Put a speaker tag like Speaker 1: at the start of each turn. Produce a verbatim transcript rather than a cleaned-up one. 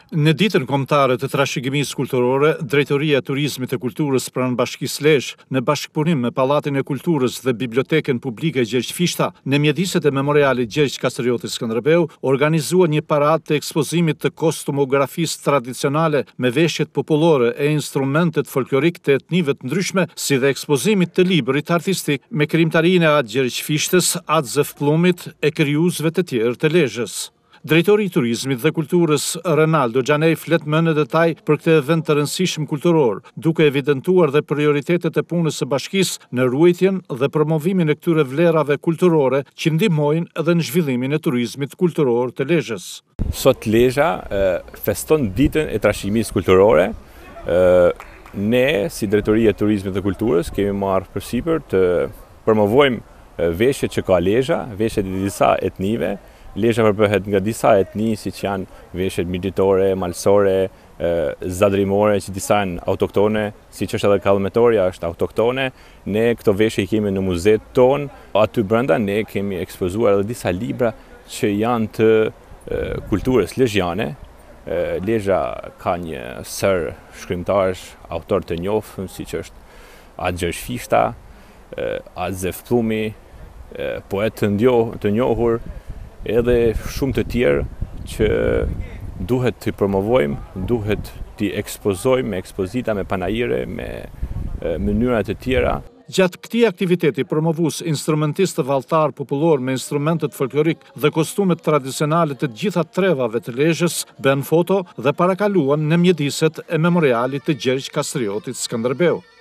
Speaker 1: Në ditën kombëtare të trashëgimisë kulturore, Drejtoria e Turizmit të Kulturës pranë Bashkisë Lezhë, në bashkëpunim me Pallatin e Kulturës dhe Bibliotekën Publike Gjergj Fishta, në mjediset e Memorialit Gjergj Kastrioti Skënderbeu, organizua një paradë të ekspozimit të kostumografisë tradicionale me veshjet popullore e instrumentet folklorik të etnive të ndryshme, si dhe ekspozimit të librit artistik me krijimtarinë e atë Gjergj Fishtës, atë Zëfplumit e krijuesve të tjerë të Lezhës. Drejtori i Turizmit dhe Kulturës Renaldo Gjanej flet më në detaj për këtë event të rëndësishëm kulturor, duke evidentuar dhe prioritetet e punës së bashkisë në ruajtjen dhe promovimin e këtyre vlerave kulturore që ndihmojnë edhe në zhvillimin e turizmit kulturor të Lezhës.
Speaker 2: Sot Lezhë feston ditën e trashëgimisë kulturore. Ne, si Drejtoria e Turizmit dhe Kulturës, kemi marrë përsipër të promovojmë veshjet që ka Lezhë, veshjet e disa etnive. Lezhë përbëhet nga disa etni, si që janë veshjet migjitore, malsore, zadrimore, që disa janë autoktone, si që është edhe kallëmetoria është autoktone. Ne këto veshje i kemi në muzet tonë, aty brenda ne kemi ekspozuar edhe disa libra që janë të kulturës lezhjane. Lezhë ka një sër shkrimtarësh, autor të njohur, si që është atë Gjergj Fishta, atë Zëfplumi, poet të njohur, edhe shumë të tjerë që duhet të promovojmë, duhet të ekspozojmë me ekspozita, me panajire, me mënyra të tjera.
Speaker 1: Gjatë këtij aktiviteti promovues instrumentistë valltar popullor me instrumentet folklorik dhe kostumet tradicionale të gjitha trevave të Lezhës bën foto dhe parakaluan në mjediset e Memorialit të Gjergj Kastriotit Skënderbeu.